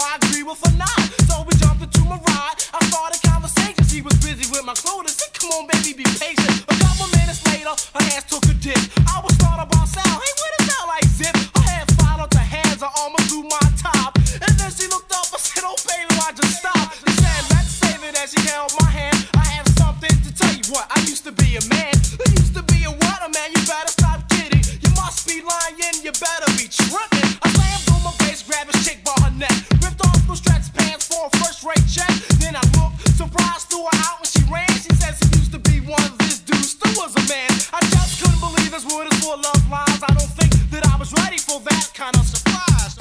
I agree with her not. So we jumped into my ride. I started conversation. She was busy with my clothes. Said, come on, baby, be patient. A couple minutes later, her hands took a dip. I was startled by sound. Hey, what is that like zip? Her hand followed her hands. I almost threw my top. And then she looked up. I said, oh, baby, why just stop? She said, let's save it. As she held my hand, I have something to tell you what. I used to be a man. I used to be a what? A man, you better stop kidding. You must be lying. You better be tripping. I slammed on my bass, grabbed his chick by her neck. Ripped off those stretch pants for a first-rate check. Then I looked, surprised, threw her out when she ran. She said she used to be one of this dude, still was a man. I just couldn't believe this word is full of lies. I don't think that I was ready for that kind of surprise.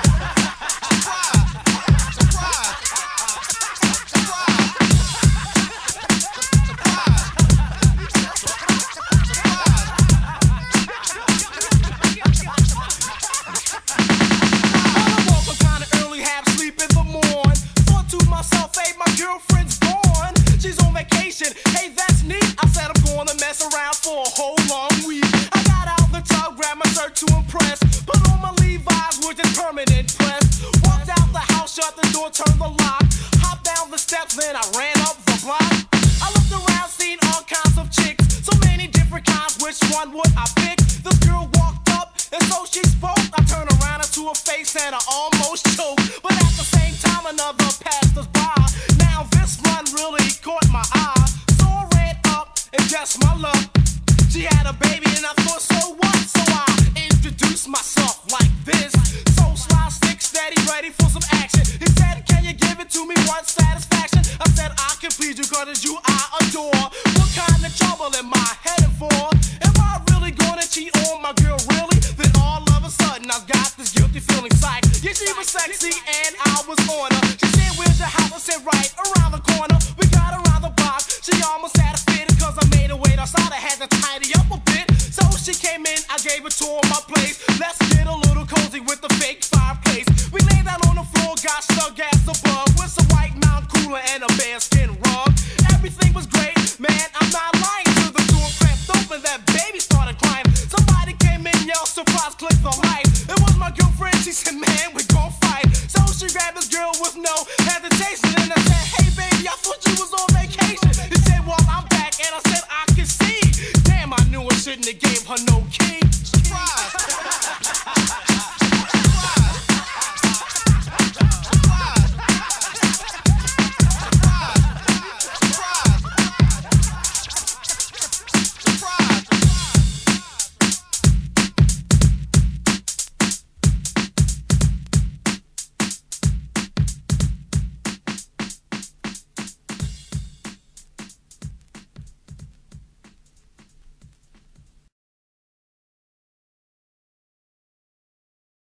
Girlfriend's gone, she's on vacation. Hey, that's neat. I said I'm gonna mess around for a whole long week. I got out the tub, grabbed my shirt to impress. Put on my Levi's with a permanent press. Walked out the house, shut the door, turned the lock. Hopped down the steps, then I ran up the block. I looked around, seen all kinds of chicks. So many different kinds, which one would I pick? This girl walked up, and so she spoke. I turned around into her face and I almost choked. But at the same time, another passed us by. Now this one really caught my eye. So I ran up and guess my luck, she had a baby and I thought, so what? So I introduced myself like this. So sly, stick, steady, ready for some action. He said, can you give it to me one satisfaction? I said, I can please you cause it's you I adore. What kind of trouble am I headed for? Am I really gonna cheat on my girl, really? Then all of a sudden I got this guilty feeling psych. Yeah, she was sexy and I was on her. She said, where's your house? I said, right around the corner. We got around the block. She almost had a fit cause I made her wait outside. I had to tidy up a bit. So she came in, I gave her tour of my place. Let's get a little cozy with the fake fireplace. We laid down on the floor, got stuck as a bug with some white Mount Cooler and a bearskin rug. Everything was great, man, I'm not lying. Till the door cracked open, that baby started crying. Somebody came in, yelled, surprise, click the light. It was my girlfriend, she said, man, we gon' fight. So she grabbed this girl with no hesitation and